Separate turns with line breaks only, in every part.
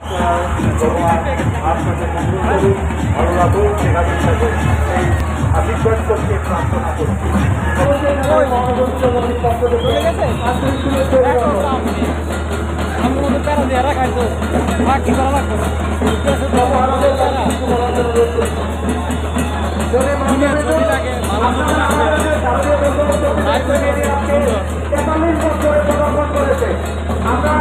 ভগবান আপনাকে মঙ্গল করুন, ভালো লাগুন, সেখানে এই আশীর্বাদ করতে প্রার্থনা করছি। আমরা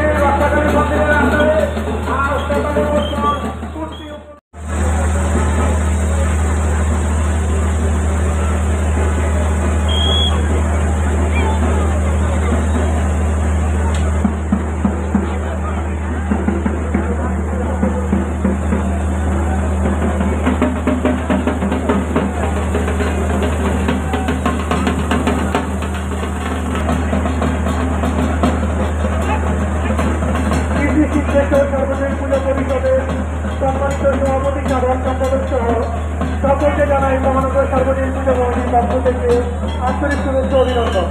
সার্বজনীন পূজা পরিষদের সম্মানিত সভাপতি সাধারণ সম্পাদক সহ সকলকে জানাই মহানগর সার্বজনীন পূজা কমিটির পক্ষ থেকে আন্তরিক শুভেচ্ছা অভিনন্দন।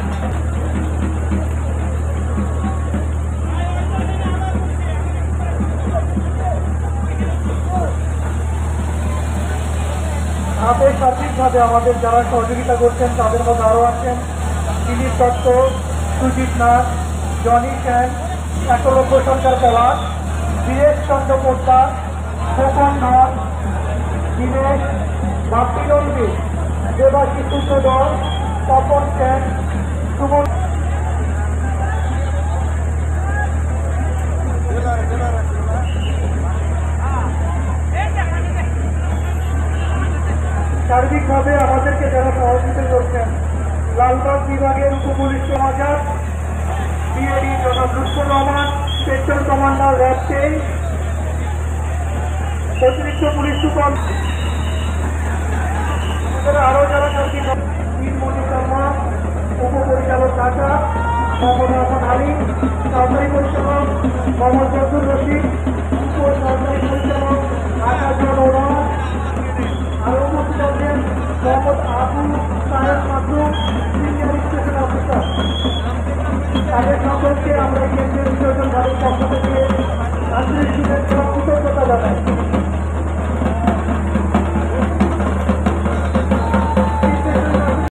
হাতে সার্বিকভাবে আমাদের যারা সহযোগিতা করছেন তাদের মধ্যে আরও আছেন দিলীপ দত্ত, সুজিত নাথ, জনি সেন, একলব্য সরকার পলাশ, বীরেশ চন্দ্র পোদ্দার, খোকন নাথ, দীনেশ, বাপ্পি নন্দী, দেবাশিস সূত্রধর, তপন সেন, সুমন। সার্বিকভাবে আমাদেরকে যারা সহযোগিতা করছেন লালবাগ বিভাগের উপপুলিশ কমান্ডার বিএডি জনাব Lutfar Rahman, sector commander RAB 10, অতিরিক্ত পুলিশ সুপার, আরও যারা মণি শর্মা, উপপরিচালক ঢাকা মোহাম্মদ রহমান আলী, সরকারি পরিচালক মোহাম্মদ জসুর রশিদ, উপসরকারি পরিচালক আকাশজন ওরা, আরও উপস্থিত আছেন মোহাম্মদ আবু সাহেব মাসুম, সিনিয়র স্টেশন অফিসার। তাদের সকলকে আমরা